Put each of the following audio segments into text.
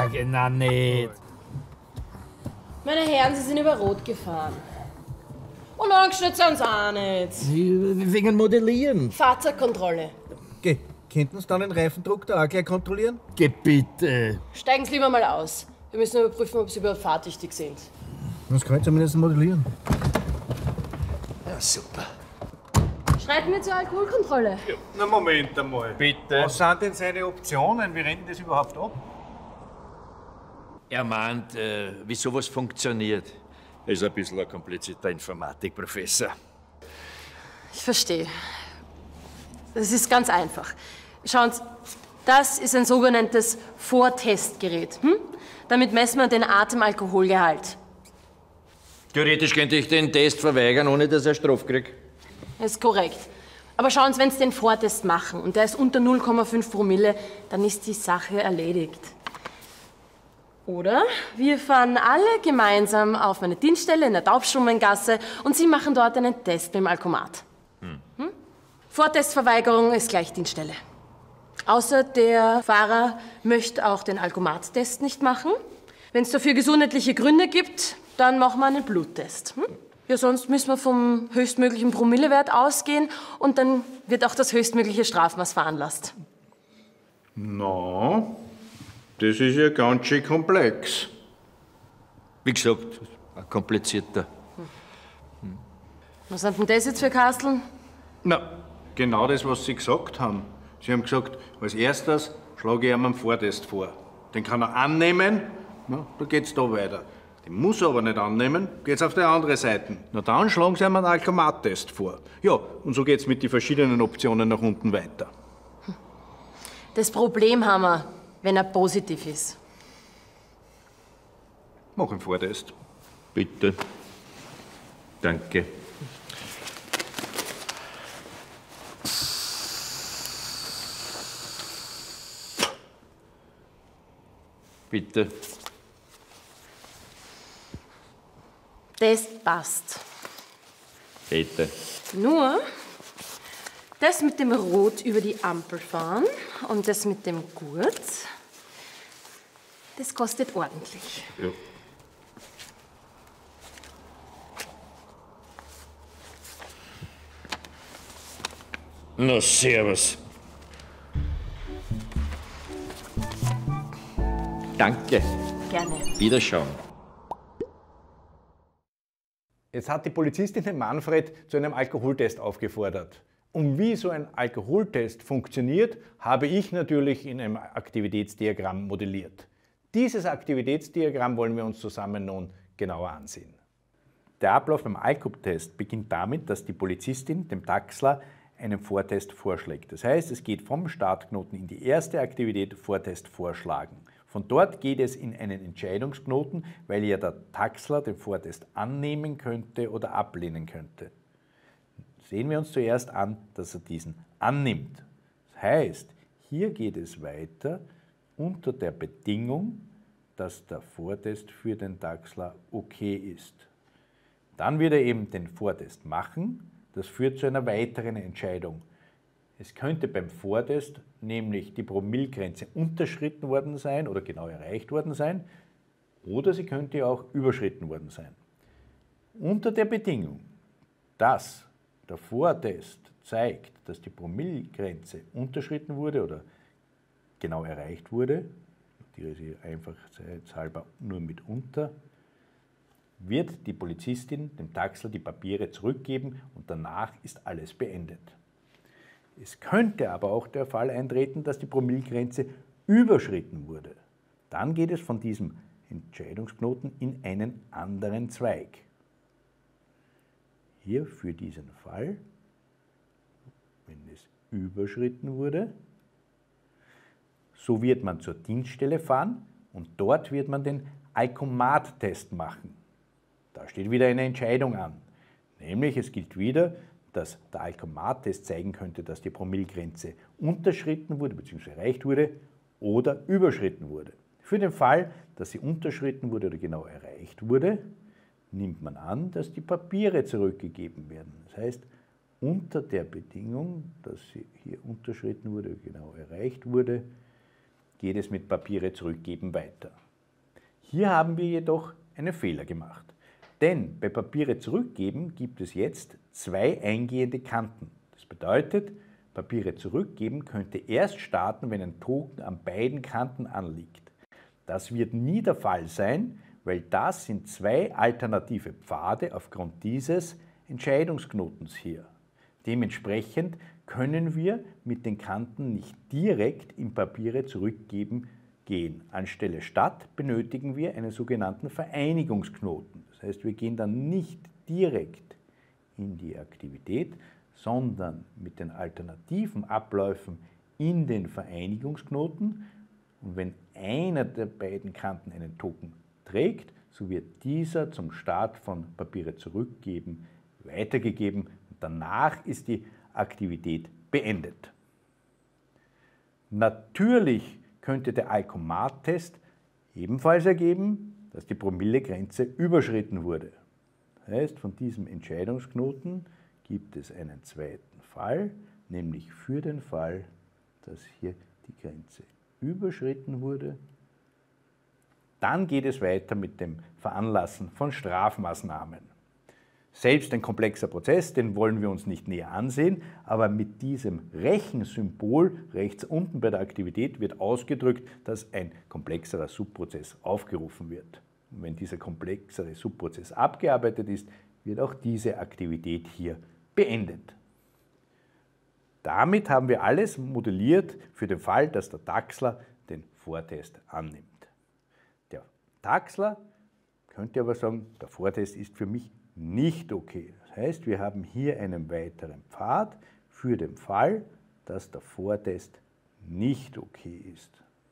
Na nicht. Meine Herren, Sie sind über Rot gefahren. Und angeschnitten sind Sie auch nicht. Wegen Modellieren. Fahrzeugkontrolle. Könnten Sie dann den Reifendruck da auch gleich kontrollieren? Geh bitte. Steigen Sie lieber mal aus. Wir müssen überprüfen, ob Sie überhaupt fahrtüchtig sind. Das kann ich zumindest modellieren. Ja, super. Schreiten wir zur Alkoholkontrolle. Ja, na Moment einmal. Bitte. Was sind denn seine Optionen? Wie rennt das überhaupt ab? Er meint, wie sowas funktioniert. Er ist ein bisschen ein komplizierter Informatikprofessor. Ich verstehe. Das ist ganz einfach. Schauen Sie, das ist ein sogenanntes Vortestgerät. Damit messen wir den Atemalkoholgehalt. Theoretisch könnte ich den Test verweigern, ohne dass er Straf kriegt. Das ist korrekt. Aber schauen Sie, wenn Sie den Vortest machen und der ist unter 0,5 Promille, dann ist die Sache erledigt. Oder wir fahren alle gemeinsam auf eine Dienststelle in der Taubstummengasse und Sie machen dort einen Test mit dem Alkomat. Vortestverweigerung ist gleich Dienststelle. Außer der Fahrer möchte auch den Alkomat-Test nicht machen. Wenn es dafür gesundheitliche Gründe gibt, dann machen wir einen Bluttest. Ja, sonst müssen wir vom höchstmöglichen Promillewert ausgehen und dann wird auch das höchstmögliche Strafmaß veranlasst. Na, das ist ja ganz schön komplex. Wie gesagt, ein komplizierter. Was sind denn das jetzt für Kasteln? Na, genau das, was Sie gesagt haben. Sie haben gesagt, als erstes schlage ich ihm einen Vortest vor. Den kann er annehmen, na, da geht's da weiter. Den muss er aber nicht annehmen, geht's auf die andere Seite. Na dann schlagen Sie ihm einen Alkomat-Test vor. Ja, und so geht's mit den verschiedenen Optionen nach unten weiter. Das Problem haben wir, wenn er positiv ist. Mach einen Vortest. Bitte. Danke. Bitte. Das passt. Bitte. Nur, das mit dem Rot über die Ampel fahren und das mit dem Gurt, das kostet ordentlich. Ja. Na, servus. Danke. Gerne. Wiederschauen. Jetzt hat die Polizistin den Manfred zu einem Alkoholtest aufgefordert. Und wie so ein Alkoholtest funktioniert, habe ich natürlich in einem Aktivitätsdiagramm modelliert. Dieses Aktivitätsdiagramm wollen wir uns zusammen nun genauer ansehen. Der Ablauf beim Alkotest beginnt damit, dass die Polizistin dem Taxler einen Vortest vorschlägt. Das heißt, es geht vom Startknoten in die erste Aktivität Vortest vorschlagen. Von dort geht es in einen Entscheidungsknoten, weil ja der Taxler den Vortest annehmen könnte oder ablehnen könnte. Sehen wir uns zuerst an, dass er diesen annimmt. Das heißt, hier geht es weiter unter der Bedingung, dass der Vortest für den Taxler okay ist. Dann wird er eben den Vortest machen. Das führt zu einer weiteren Entscheidung. Es könnte beim Vortest nämlich die Promillegrenze unterschritten worden sein oder genau erreicht worden sein, oder sie könnte auch überschritten worden sein. Unter der Bedingung, dass der Vortest zeigt, dass die Promillegrenze unterschritten wurde oder genau erreicht wurde, die sie einfachheitshalber nur mit unter, wird die Polizistin dem Taxler die Papiere zurückgeben und danach ist alles beendet. Es könnte aber auch der Fall eintreten, dass die Promillegrenze überschritten wurde. Dann geht es von diesem Entscheidungsknoten in einen anderen Zweig. Hier für diesen Fall, wenn es überschritten wurde, so wird man zur Dienststelle fahren und dort wird man den Alkomat-Test machen. Da steht wieder eine Entscheidung an, nämlich es gilt wieder, dass der Alkomat-Test zeigen könnte, dass die Promillegrenze unterschritten wurde bzw. erreicht wurde oder überschritten wurde. Für den Fall, dass sie unterschritten wurde oder genau erreicht wurde, nimmt man an, dass die Papiere zurückgegeben werden. Das heißt, unter der Bedingung, dass sie hier unterschritten wurde oder genau erreicht wurde, geht es mit Papiere zurückgeben weiter. Hier haben wir jedoch einen Fehler gemacht. Denn bei Papiere zurückgeben gibt es jetzt 2 eingehende Kanten. Das bedeutet, Papiere zurückgeben könnte erst starten, wenn ein Token an beiden Kanten anliegt. Das wird nie der Fall sein, weil das sind 2 alternative Pfade aufgrund dieses Entscheidungsknotens hier. Dementsprechend können wir mit den Kanten nicht direkt in Papiere zurückgeben gehen. Anstelle statt benötigen wir einen sogenannten Vereinigungsknoten. Das heißt, wir gehen dann nicht direkt in die Aktivität, sondern mit den alternativen Abläufen in den Vereinigungsknoten. Und wenn einer der beiden Kanten einen Token trägt, so wird dieser zum Start von Papiere zurückgeben weitergegeben. Und danach ist die Aktivität beendet. Natürlich könnte der Alkomat-Test ebenfalls ergeben, dass die Promillegrenze überschritten wurde. Das heißt, von diesem Entscheidungsknoten gibt es einen zweiten Fall, nämlich für den Fall, dass hier die Grenze überschritten wurde. Dann geht es weiter mit dem Veranlassen von Strafmaßnahmen. Selbst ein komplexer Prozess, den wollen wir uns nicht näher ansehen, aber mit diesem Rechensymbol rechts unten bei der Aktivität wird ausgedrückt, dass ein komplexerer Subprozess aufgerufen wird. Und wenn dieser komplexere Subprozess abgearbeitet ist, wird auch diese Aktivität hier beendet. Damit haben wir alles modelliert für den Fall, dass der Taxler den Vortest annimmt. Der Taxler könnte aber sagen, der Vortest ist für mich nicht okay. Das heißt, wir haben hier einen weiteren Pfad für den Fall, dass der Vortest nicht okay ist.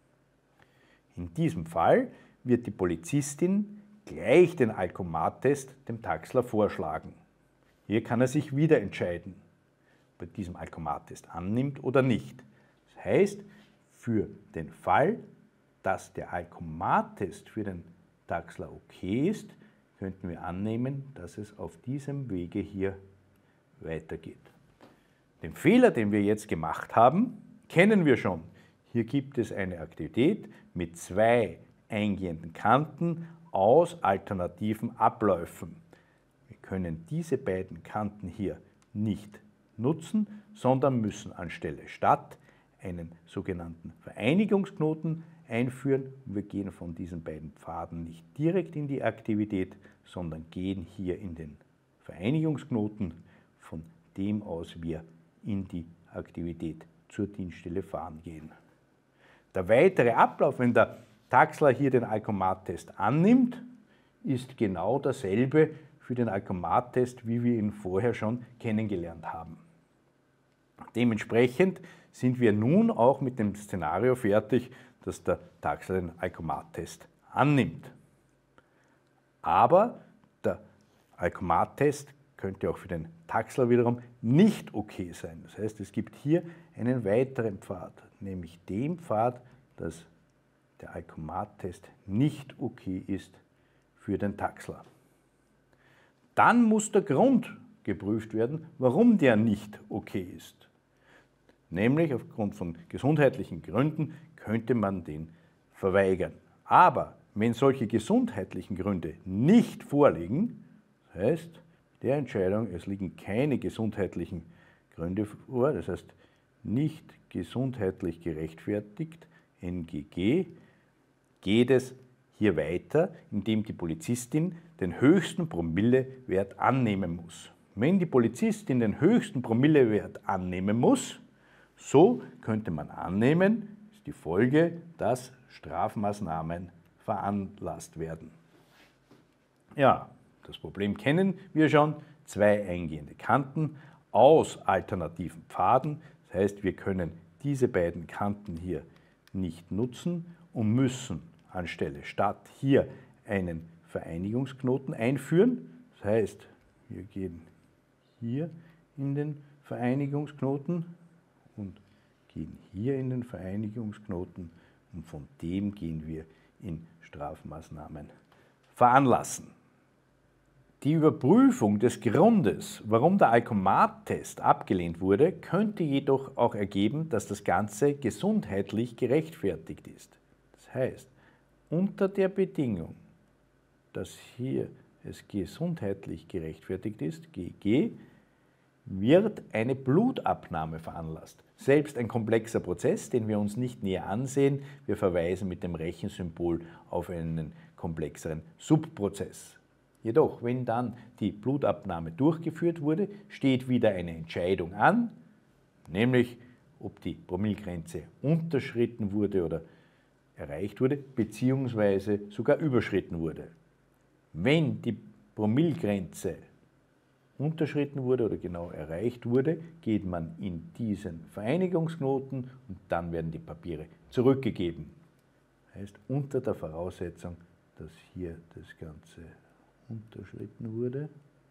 In diesem Fall wird die Polizistin gleich den Alkomat-Test dem Taxler vorschlagen. Hier kann er sich wieder entscheiden, ob er diesen Alkomat-Test annimmt oder nicht. Das heißt, für den Fall, dass der Alkomat-Test für den Taxler okay ist, könnten wir annehmen, dass es auf diesem Wege hier weitergeht. Den Fehler, den wir jetzt gemacht haben, kennen wir schon. Hier gibt es eine Aktivität mit 2 eingehenden Kanten aus alternativen Abläufen. Wir können diese beiden Kanten hier nicht nutzen, sondern müssen anstelle statt einen sogenannten Vereinigungsknoten einführen. Wir gehen von diesen beiden Pfaden nicht direkt in die Aktivität, sondern gehen hier in den Vereinigungsknoten, von dem aus wir in die Aktivität zur Dienststelle fahren gehen. Der weitere Ablauf, wenn der Taxler hier den Alkomat-Test annimmt, ist genau derselbe für den Alkomat-Test, wie wir ihn vorher schon kennengelernt haben. Dementsprechend sind wir nun auch mit dem Szenario fertig, dass der Taxler den Alkomat-Test annimmt. Aber der Alkomat-Test könnte auch für den Taxler wiederum nicht okay sein. Das heißt, es gibt hier einen weiteren Pfad, nämlich den Pfad, dass der Alkomat-Test nicht okay ist für den Taxler. Dann muss der Grund geprüft werden, warum der nicht okay ist. Nämlich aufgrund von gesundheitlichen Gründen könnte man den verweigern. Aber wenn solche gesundheitlichen Gründe nicht vorliegen, das heißt, der Entscheidung, es liegen keine gesundheitlichen Gründe vor, das heißt nicht gesundheitlich gerechtfertigt, NGG, geht es hier weiter, indem die Polizistin den höchsten Promillewert annehmen muss. Wenn die Polizistin den höchsten Promillewert annehmen muss, so könnte man annehmen, ist die Folge, dass Strafmaßnahmen veranlasst werden. Ja, das Problem kennen wir schon. 2 eingehende Kanten aus alternativen Pfaden. Das heißt, wir können diese beiden Kanten hier nicht nutzen und müssen anstelle statt hier einen Vereinigungsknoten einführen. Das heißt, wir gehen hier in den Vereinigungsknoten und gehen hier in den Vereinigungsknoten und von dem gehen wir in Strafmaßnahmen veranlassen. Die Überprüfung des Grundes, warum der Alkomat-Test abgelehnt wurde, könnte jedoch auch ergeben, dass das Ganze gesundheitlich gerechtfertigt ist. Das heißt, unter der Bedingung, dass hier es gesundheitlich gerechtfertigt ist, GG, wird eine Blutabnahme veranlasst. Selbst ein komplexer Prozess, den wir uns nicht näher ansehen, wir verweisen mit dem Rechensymbol auf einen komplexeren Subprozess. Jedoch, wenn dann die Blutabnahme durchgeführt wurde, steht wieder eine Entscheidung an, nämlich ob die Promillegrenze unterschritten wurde oder erreicht wurde, beziehungsweise sogar überschritten wurde. Wenn die Promillegrenze unterschritten wurde oder genau erreicht wurde, geht man in diesen Vereinigungsknoten und dann werden die Papiere zurückgegeben. Das heißt, unter der Voraussetzung, dass hier das Ganze unterschritten wurde.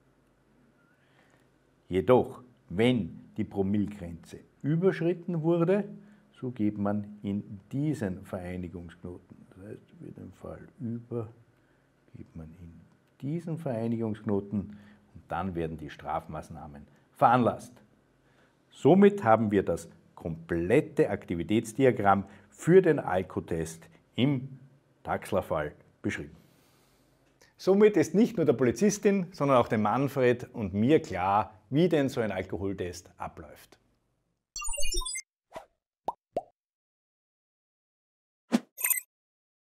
Jedoch, wenn die Promillegrenze überschritten wurde, so geht man in diesen Vereinigungsknoten. Das heißt, für den Fall über, geht man in diesen Vereinigungsknoten und dann werden die Strafmaßnahmen veranlasst. Somit haben wir das komplette Aktivitätsdiagramm für den Alkotest im Taxler-Fall beschrieben. Somit ist nicht nur der Polizistin, sondern auch dem Manfred und mir klar, wie denn so ein Alkoholtest abläuft.